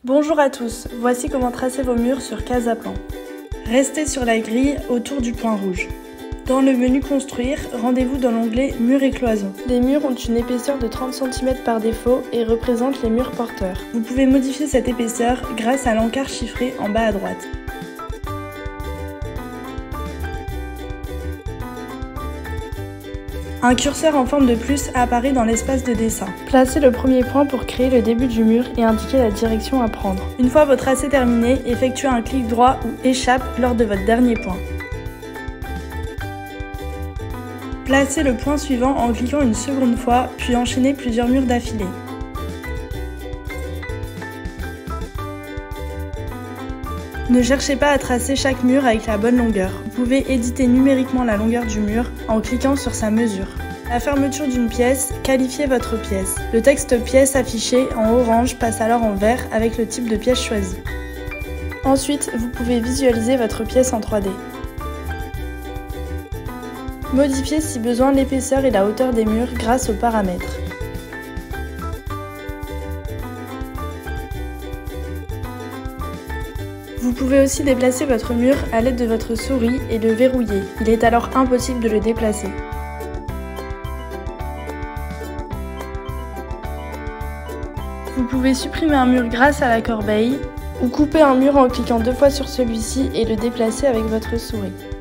Bonjour à tous, voici comment tracer vos murs sur Casaplan. Restez sur la grille autour du point rouge. Dans le menu Construire, rendez-vous dans l'onglet Murs et cloisons. Les murs ont une épaisseur de 30 cm par défaut et représentent les murs porteurs. Vous pouvez modifier cette épaisseur grâce à l'encart chiffré en bas à droite. Un curseur en forme de plus apparaît dans l'espace de dessin. Placez le premier point pour créer le début du mur et indiquer la direction à prendre. Une fois votre tracé terminé, effectuez un clic droit ou échappe lors de votre dernier point. Placez le point suivant en cliquant une seconde fois, puis enchaînez plusieurs murs d'affilée. Ne cherchez pas à tracer chaque mur avec la bonne longueur. Vous pouvez éditer numériquement la longueur du mur en cliquant sur sa mesure. À la fermeture d'une pièce, qualifiez votre pièce. Le texte pièce affiché en orange passe alors en vert avec le type de pièce choisi. Ensuite, vous pouvez visualiser votre pièce en 3D. Modifiez si besoin l'épaisseur et la hauteur des murs grâce aux paramètres. Vous pouvez aussi déplacer votre mur à l'aide de votre souris et le verrouiller. Il est alors impossible de le déplacer. Vous pouvez supprimer un mur grâce à la corbeille ou couper un mur en cliquant 2 fois sur celui-ci et le déplacer avec votre souris.